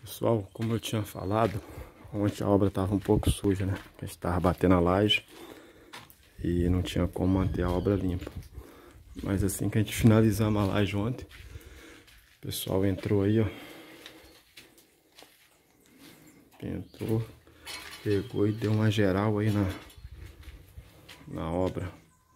Pessoal, como eu tinha falado, ontem a obra estava um pouco suja, né? A gente estava batendo a laje e não tinha como manter a obra limpa. Mas assim que a gente finalizamos a laje ontem, o pessoal entrou aí, ó. Entrou, pegou e deu uma geral aí na obra.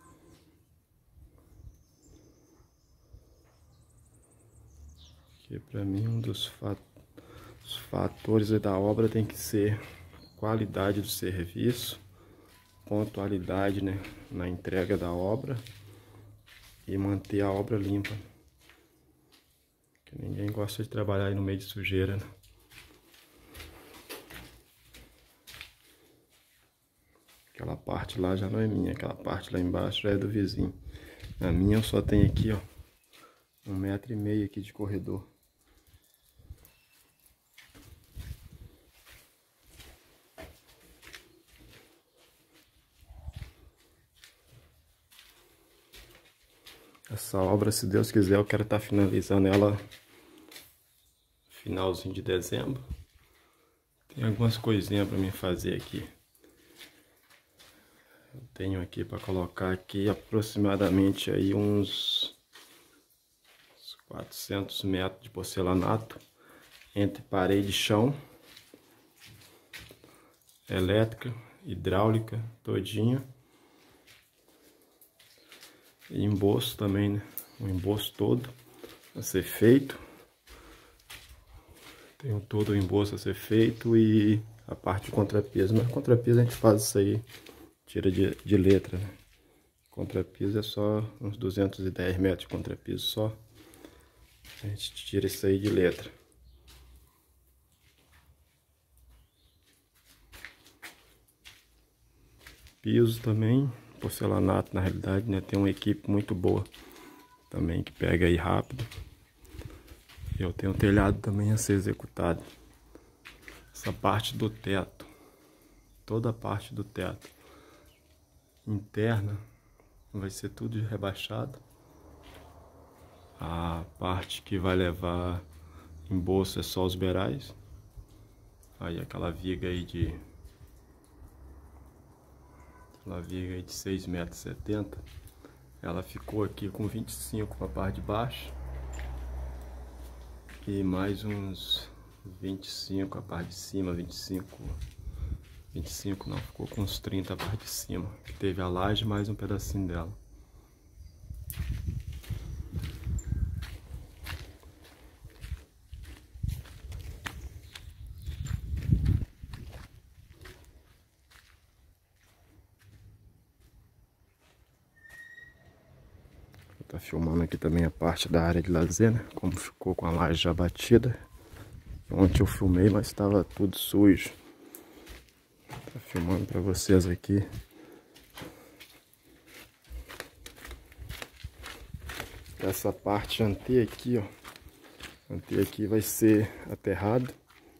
Que para mim um dos fatores da obra tem que ser qualidade do serviço, pontualidade, né, na entrega da obra e manter a obra limpa. Que ninguém gosta de trabalhar aí no meio de sujeira, né? Aquela parte lá já não é minha, aquela parte lá embaixo já é do vizinho. A minha eu só tenho aqui, ó, 1,5 m aqui de corredor. Essa obra, se Deus quiser, eu quero estar finalizando ela finalzinho de dezembro. Tem algumas coisinhas para mim fazer aqui. Eu tenho aqui para colocar aqui aproximadamente aí uns 400 metros de porcelanato entre parede e chão, elétrica, hidráulica, todinho. E emboço também, né? O emboço todo a ser feito. Tem todo o emboço a ser feito e a parte de contrapiso. Mas contrapiso a gente faz isso aí, tira de letra, né? Contrapiso é só uns 210 metros de contrapiso só. A gente tira isso aí de letra. Piso também, porcelanato na realidade, né? Tem uma equipe muito boa também que pega aí rápido. Eu tenho um telhado também a ser executado. Essa parte do teto, toda a parte do teto interna vai ser tudo rebaixado. A parte que vai levar emboço é só os beirais. Aí aquela viga aí de 6,70 metros, ela ficou aqui com 25 para a parte de baixo e mais uns 25 a parte de cima, 25 não, ficou com uns 30 a parte de cima, que teve a laje mais um pedacinho dela. Tá filmando aqui também a parte da área de lazer, né? Como ficou com a laje já batida. Ontem eu filmei, mas estava tudo sujo. Tá filmando para vocês aqui. Essa parte ante aqui, ó. Ante aqui vai ser aterrado.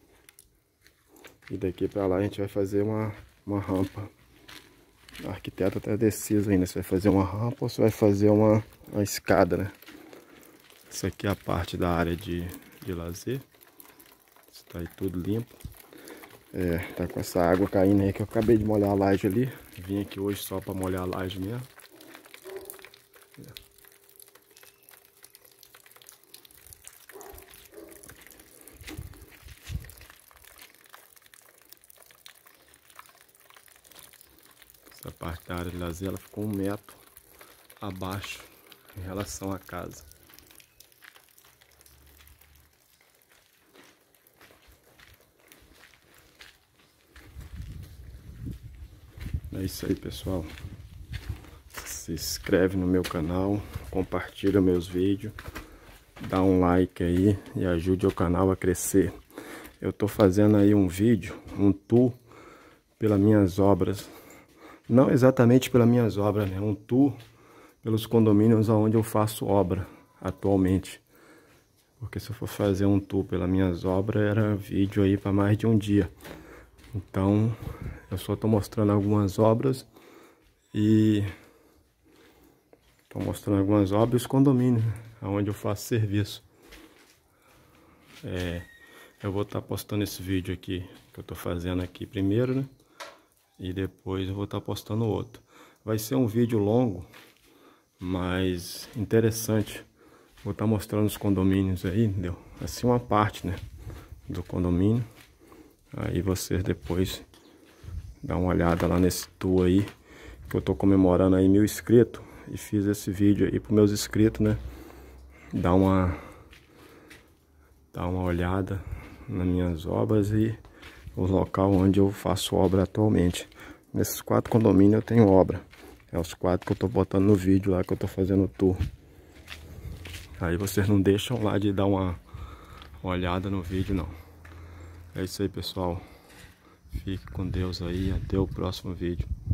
E daqui para lá a gente vai fazer uma rampa. O arquiteto até deciso ainda se vai fazer uma rampa ou se vai fazer uma escada, né? Isso aqui é a parte da área de lazer. Está aí tudo limpo. Tá com essa água caindo aí que eu acabei de molhar a laje ali. Vim aqui hoje só para molhar a laje mesmo. Essa parte da área de lazer ela ficou 1 metro abaixo em relação à casa. É isso aí, pessoal. Se inscreve no meu canal, compartilha meus vídeos, dá um like aí e ajude o canal a crescer. Eu tô fazendo aí um vídeo, um tour pelas minhas obras. Não exatamente pelas minhas obras, né? Um tour pelos condomínios onde eu faço obra atualmente. Porque se eu for fazer um tour pelas minhas obras, era vídeo aí para mais de um dia. Então, eu só tô mostrando algumas obras e tô mostrando algumas obras e os condomínios, onde eu faço serviço. Eu vou estar postando esse vídeo aqui que eu tô fazendo aqui primeiro, né? E depois eu vou estar postando outro. Vai ser um vídeo longo, mas interessante. Vou estar mostrando os condomínios aí, entendeu? Assim uma parte, né, do condomínio. Aí vocês depois dão uma olhada lá nesse tour aí, que eu tô comemorando aí 1000 inscritos. E fiz esse vídeo aí para meus inscritos, né? Dá uma olhada nas minhas obras e o local onde eu faço obra atualmente. Nesses 4 condomínios eu tenho obra. É os 4 que eu tô botando no vídeo lá que eu tô fazendo o tour. Aí vocês não deixam lá de dar uma olhada no vídeo, não. É isso aí, pessoal. Fique com Deus aí. Até o próximo vídeo.